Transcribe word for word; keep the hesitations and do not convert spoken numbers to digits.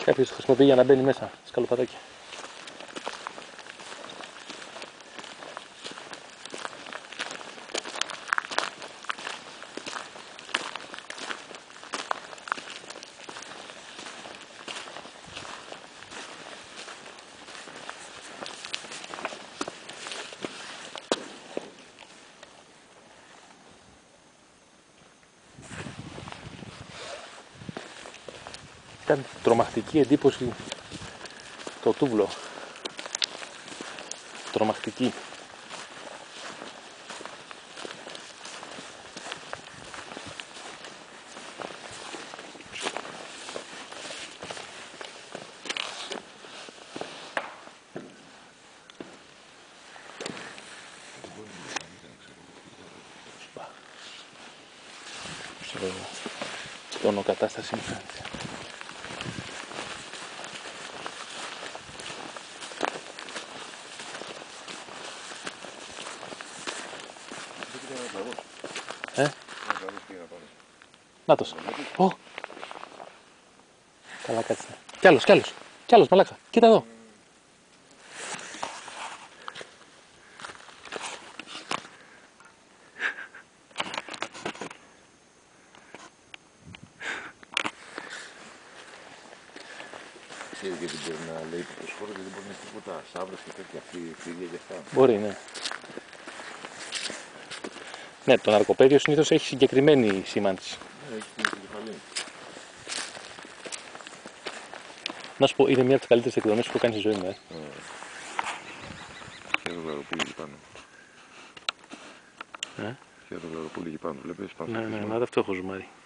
Κάποιος το χρησιμοποιεί για να μπαίνει μέσα σκαλοπατάκια. Ήταν τρομακτική εντύπωση το τούβλο. Τρομακτική. Τόνο κατάσταση μου φαίνεται. Ε? Νάτος. Ω! Καλά κάτσε. Κι άλλος, κι άλλος. Κι άλλος, μαλάκα. Κοίτα εδώ. Ξέρει γιατί μπορεί να λέει το προσφόρο και δεν μπορεί να έχει τίποτα. Σαύρες και τέτοια φίδια και αυτά. Μπορεί, ναι. Ναι, το ναρκοπαίδιο συνήθως έχει συγκεκριμένη σήμανση. Ναι, έχει την κεφαλή. Να σου πω, είναι μία από τις καλύτερες εκδρομές που έχω κάνει στη ζωή μου. Ε. Και το γλαροπούλι εκεί πάνω. Ε? Και το γλαροπούλι εκεί πάνω, βλέπεις πάνω. Ναι, ναι, ναι, αυτό έχω ζουμάρει.